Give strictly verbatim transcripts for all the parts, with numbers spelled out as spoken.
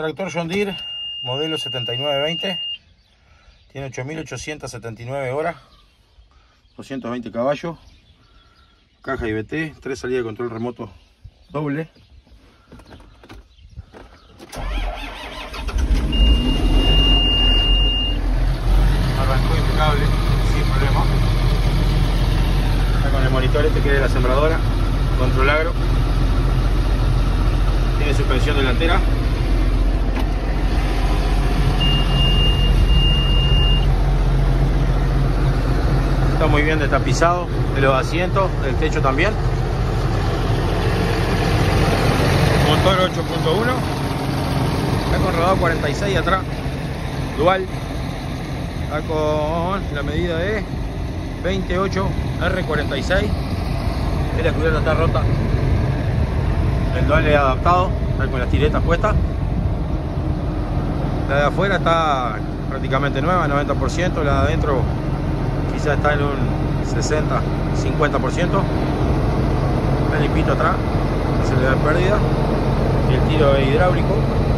Tractor John Deere, modelo setenta y nueve veinte. Tiene ocho mil ochocientas setenta y nueve horas, doscientos veinte caballos, caja I V T, tres salidas de control remoto doble. Arrancó impecable, sin problema. Está con el monitor este que es de la sembradora, Control Agro. Tiene suspensión delantera. Está muy bien destapizado de los asientos, del techo también. Motor ocho punto uno. Está con rodado cuarenta y seis atrás. Dual. Está con la medida de veintiocho R cuarenta y seis. La cubierta está rota. El dual es adaptado. Está con las tiretas puestas. La de afuera está prácticamente nueva, noventa por ciento. La de adentro quizá está en un sesenta, cincuenta por ciento. Está limpito atrás, no se le da pérdida. Y el tiro es hidráulico.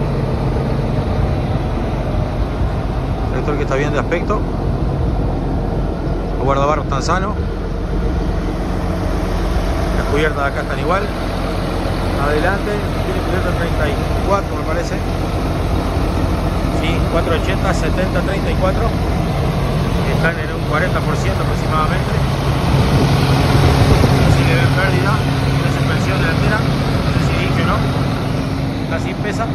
El tractor que está bien de aspecto. Los guardabarros están sanos. Las cubiertas de acá están igual. Adelante tiene cubierta treinta y cuatro, me parece. Sí, cuatrocientos ochenta, setenta, treinta y cuatro. Están en un cuarenta por ciento aproximadamente. Si le ven pérdida, tiene suspensión delantera, no sé si dije o no, está sin pesa.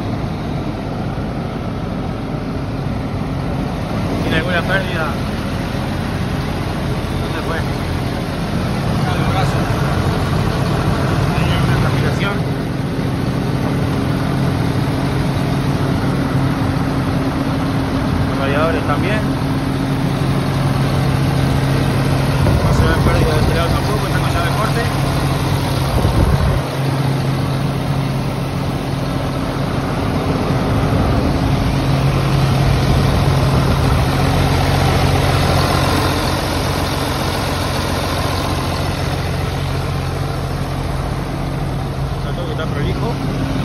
¿Tiene alguna pérdida? ¿Dónde fue? Al brazo. Hay una transpiración. Los radiadores también. Pérdida de este lado tampoco, está con llave corte. Está todo que está prolijo.